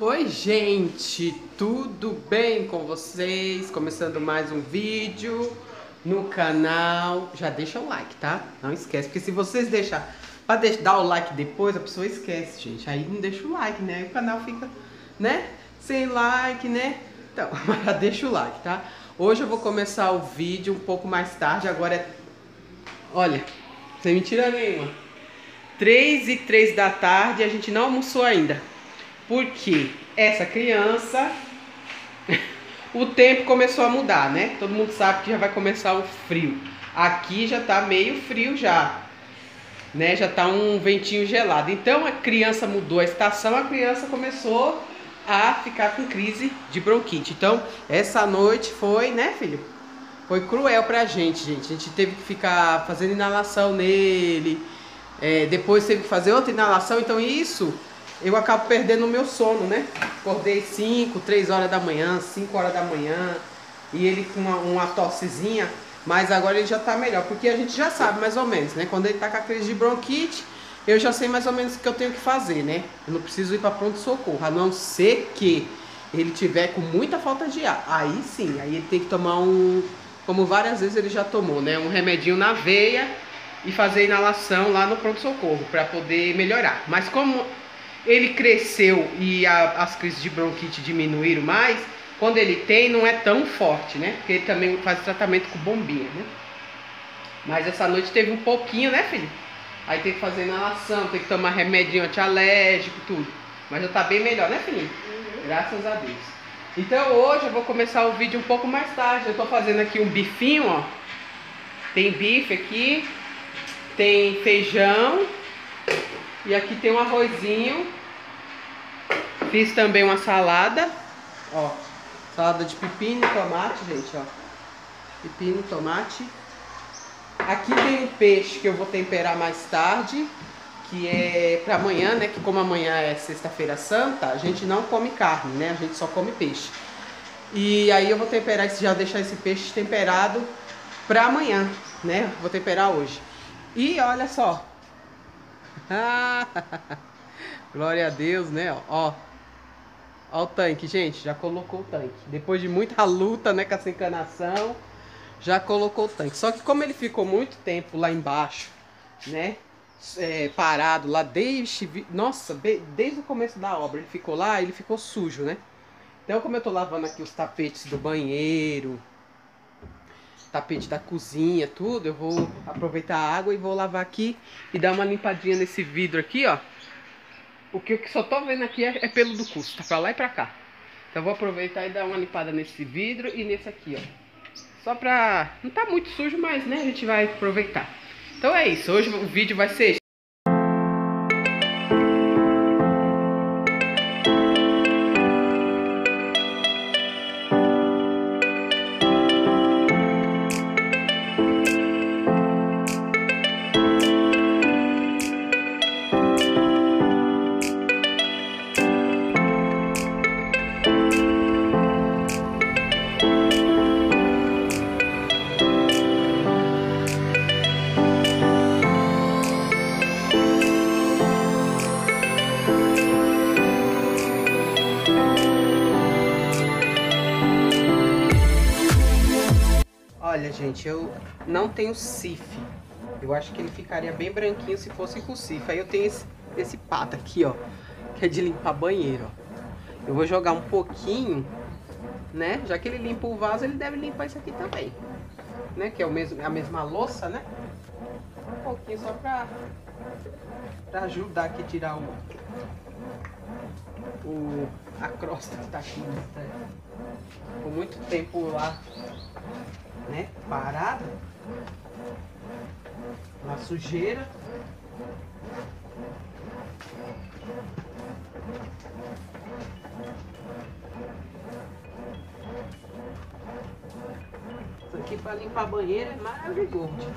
Oi gente, tudo bem com vocês? Começando mais um vídeo no canal. Já deixa o like, tá? Não esquece, porque se vocês deixar para dar o like depois, a pessoa esquece, gente. Aí não deixa o like, né? Aí o canal fica, né? Sem like, né? Então, já deixa o like, tá? Hoje eu vou começar o vídeo um pouco mais tarde. Agora é... Olha, sem mentira nenhuma, 3h03 da tarde e a gente não almoçou ainda. Porque essa criança, o tempo começou a mudar, né? Todo mundo sabe que já vai começar o frio. Aqui já tá meio frio já, né? Já tá um ventinho gelado. Então a criança mudou a estação, a criança começou a ficar com crise de bronquite. Então essa noite foi, né, filho? Foi cruel pra gente, gente. A gente teve que ficar fazendo inalação nele. Depois teve que fazer outra inalação. Então isso... eu acabo perdendo o meu sono, né? Acordei 3 horas da manhã, 5 horas da manhã. E ele com uma tossezinha. Mas agora ele já tá melhor. Porque a gente já sabe mais ou menos, né? Quando ele tá com a crise de bronquite, eu já sei mais ou menos o que eu tenho que fazer, né? Eu não preciso ir pra pronto-socorro. A não ser que ele tiver com muita falta de ar. Aí sim, aí ele tem que tomar como várias vezes ele já tomou, né? Um remedinho na veia e fazer inalação lá no pronto-socorro pra poder melhorar. Mas como... ele cresceu e as crises de bronquite diminuíram mais, quando ele tem não é tão forte, né? Porque ele também faz tratamento com bombinha, né? Mas essa noite teve um pouquinho, né, filho? Aí tem que fazer inalação, tem que tomar remedinho antialérgico, tudo. Mas já tá bem melhor, né, filhinho? Graças a Deus. Então hoje eu vou começar o vídeo um pouco mais tarde. Eu tô fazendo aqui um bifinho, ó. Tem bife aqui, tem feijão. E aqui tem um arrozinho. Fiz também uma salada. Ó, salada de pepino e tomate, gente, ó. Pepino, tomate. Aqui tem um peixe que eu vou temperar mais tarde, que é pra amanhã, né? Que como amanhã é sexta-feira santa, a gente não come carne, né? A gente só come peixe. E aí eu vou temperar, já deixar esse peixe temperado pra amanhã, né? Vou temperar hoje. E olha só. Glória a Deus, né? Ó o tanque, gente. Já colocou o tanque. Depois de muita luta, né? Com essa encanação, já colocou o tanque. Só que como ele ficou muito tempo lá embaixo, né? Parado lá desde... nossa, desde o começo da obra. Ele ficou lá, ele ficou sujo, né? Então como eu tô lavando aqui os tapetes do banheiro, tapete da cozinha, tudo, eu vou aproveitar a água e vou lavar aqui e dar uma limpadinha nesse vidro aqui, ó. O que eu só tô vendo aqui é pelo do curso, tá pra lá e pra cá. Então eu vou aproveitar e dar uma limpada nesse vidro e nesse aqui, ó. Só pra... não tá muito sujo, mas, né, a gente vai aproveitar. Então é isso, hoje o vídeo vai ser... Olha, gente, eu não tenho sif. Eu acho que ele ficaria bem branquinho se fosse com sif. Aí eu tenho esse pato aqui, ó, que é de limpar banheiro, ó. Eu vou jogar um pouquinho, né? Já que ele limpa o vaso, ele deve limpar isso aqui também, né? Que é a mesma louça, né? Um pouquinho só pra ajudar aqui a tirar a crosta que tá aqui, né? Por muito tempo lá, né, parado na sujeira. Isso aqui para limpar banheiro é maravilhoso.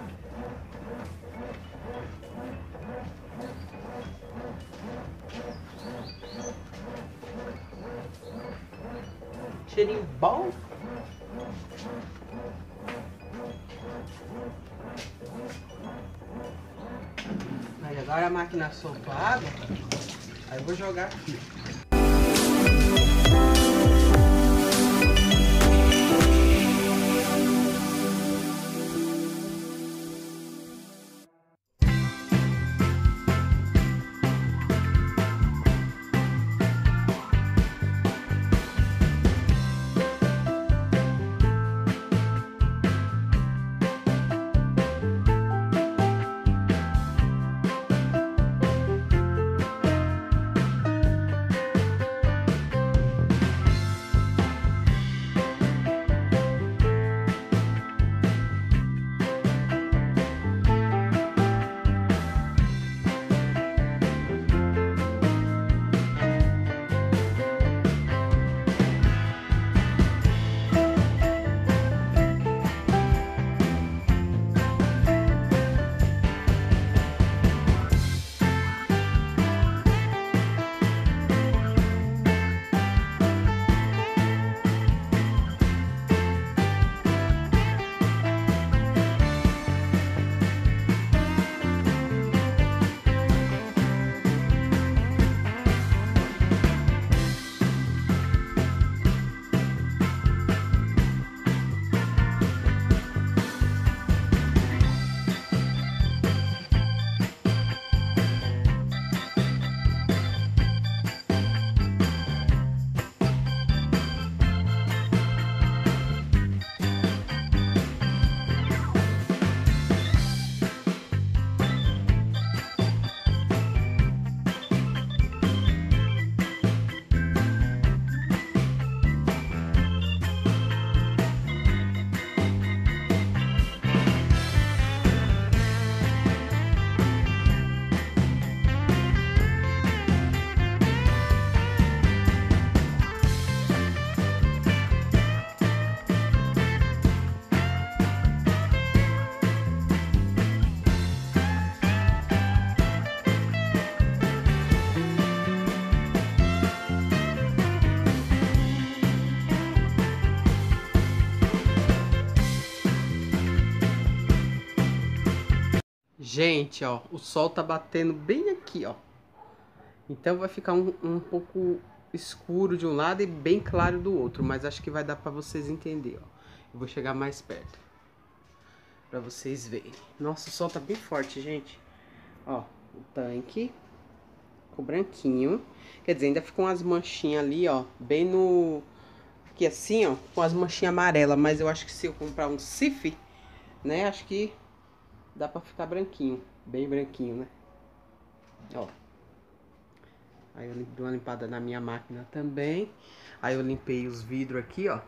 Cheirinho bom. Aí agora a máquina soltou a água. Aí eu vou jogar aqui. Gente, ó, o sol tá batendo bem aqui, ó. Então vai ficar um pouco escuro de um lado e bem claro do outro, mas acho que vai dar pra vocês entenderem, ó. Eu vou chegar mais perto pra vocês verem. Nossa, o sol tá bem forte, gente. Ó, o tanque ficou branquinho. Quer dizer, ainda ficou umas manchinhas ali, ó, bem no... Aqui assim, ó, com as manchinhas amarelas, mas eu acho que se eu comprar um Cif, né, acho que dá pra ficar branquinho, bem branquinho, né? Ó. Aí eu dei uma limpada na minha máquina também. Aí eu limpei os vidros aqui, ó.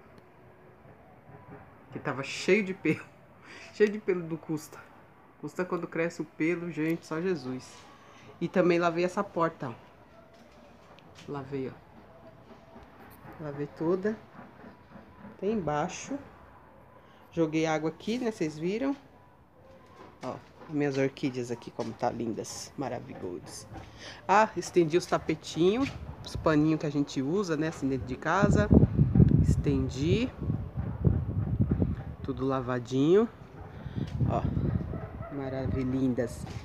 Que tava cheio de pelo. Cheio de pelo do Custa. Custa quando cresce o pelo, gente, só Jesus. E também lavei essa porta, ó. Lavei, ó. Lavei toda. Tem embaixo. Joguei água aqui, né? Vocês viram? Ó. Minhas orquídeas aqui, como tá lindas, maravilhosas. Ah, estendi os tapetinhos, os paninhos que a gente usa, né, assim, dentro de casa. Estendi. Tudo lavadinho. Ó, maravilhindas.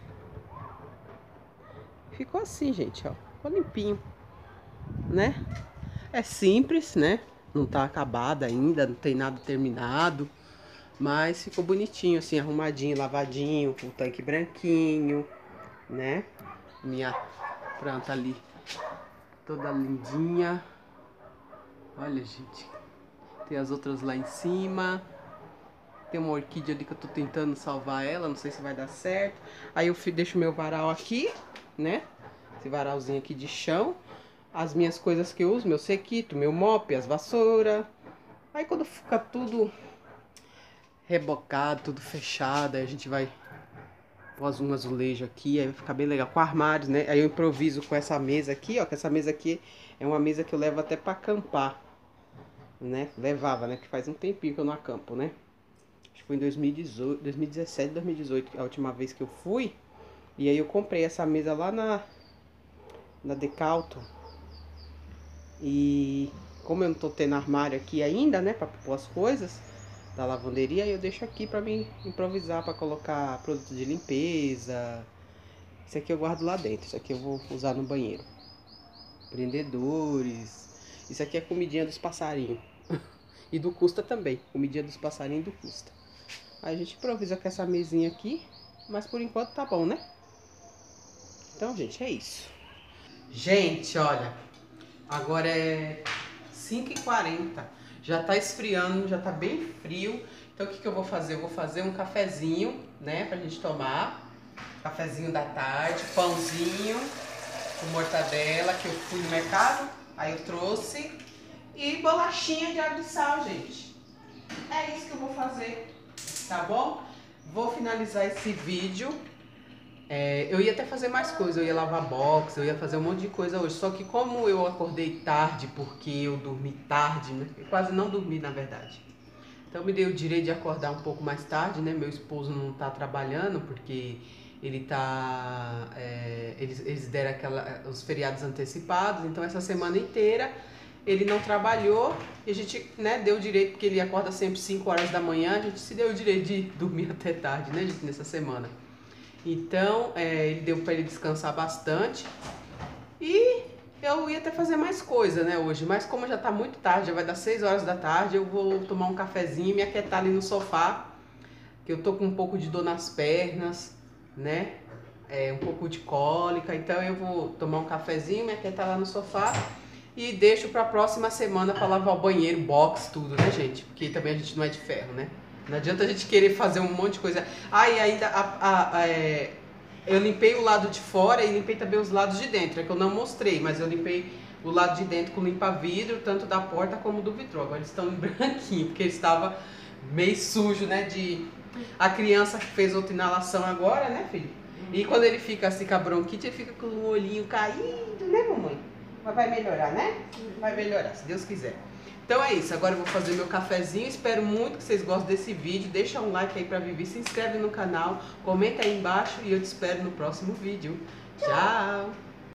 Ficou assim, gente, ó. Ficou limpinho, né? É simples, né? Não tá acabada ainda, não tem nada terminado. Mas ficou bonitinho, assim, arrumadinho, lavadinho, com o tanque branquinho, né? Minha planta ali, toda lindinha. Olha, gente. Tem as outras lá em cima. Tem uma orquídea ali que eu tô tentando salvar ela, não sei se vai dar certo. Aí eu deixo meu varal aqui, né? Esse varalzinho aqui de chão. As minhas coisas que eu uso, meu sequito, meu mop, as vassouras. Aí quando fica tudo rebocado, tudo fechado, aí a gente vai pôr um azulejo aqui, aí vai ficar bem legal, com armários, né? Aí eu improviso com essa mesa aqui, ó, que essa mesa aqui é uma mesa que eu levo até pra acampar, né? Levava, né? Que faz um tempinho que eu não acampo, né? Acho que foi em 2018, 2017, 2018, a última vez que eu fui. E aí eu comprei essa mesa lá na Decathlon. E como eu não tô tendo armário aqui ainda, né, pra pôr as coisas da lavanderia, eu deixo aqui pra mim improvisar, pra colocar produtos de limpeza. Isso aqui eu guardo lá dentro, isso aqui eu vou usar no banheiro. Prendedores. Isso aqui é comidinha dos passarinhos. E do Custa também, comidinha dos passarinhos e do Custa. Aí a gente improvisa com essa mesinha aqui, mas por enquanto tá bom, né? Então, gente, é isso. Gente, olha, agora é 5h40. Já tá esfriando, já tá bem frio. Então o que eu vou fazer? Eu vou fazer um cafezinho, né, pra gente tomar. Cafezinho da tarde, pãozinho com mortadela, que eu fui no mercado, aí eu trouxe. E bolachinha de água e sal, gente. É isso que eu vou fazer, tá bom? Vou finalizar esse vídeo. Eu ia até fazer mais coisas, eu ia lavar box, eu ia fazer um monte de coisa hoje. Só que como eu acordei tarde, porque eu dormi tarde, né? Eu quase não dormi, na verdade. Então me dei o direito de acordar um pouco mais tarde, né? Meu esposo não tá trabalhando, porque ele tá... eles deram os feriados antecipados, então essa semana inteira ele não trabalhou. E a gente, né, deu o direito, porque ele acorda sempre 5 horas da manhã, a gente se deu o direito de dormir até tarde, né, gente, nessa semana. Então, ele deu para ele descansar bastante. E eu ia até fazer mais coisa, né, hoje. Mas como já tá muito tarde, já vai dar 6 horas da tarde, eu vou tomar um cafezinho e me aquietar ali no sofá. Que eu tô com um pouco de dor nas pernas, né? Um pouco de cólica. Então eu vou tomar um cafezinho, me aquietar lá no sofá. E deixo pra próxima semana pra lavar o banheiro, box, tudo, né, gente? Porque também a gente não é de ferro, né? Não adianta a gente querer fazer um monte de coisa. E ainda eu limpei o lado de fora e limpei também os lados de dentro. É que eu não mostrei, mas eu limpei o lado de dentro com limpa-vidro, tanto da porta como do vidro. Agora eles estão em branquinho, porque estava meio sujo, né? A criança que fez outra inalação agora, né, filho? E quando ele fica assim com a bronquite, ele fica com o olhinho caído, né, mamãe? Mas vai melhorar, né? Vai melhorar, se Deus quiser. Então é isso, agora eu vou fazer meu cafezinho. Espero muito que vocês gostem desse vídeo. Deixa um like aí pra Vivi, se inscreve no canal, comenta aí embaixo e eu te espero no próximo vídeo. Tchau!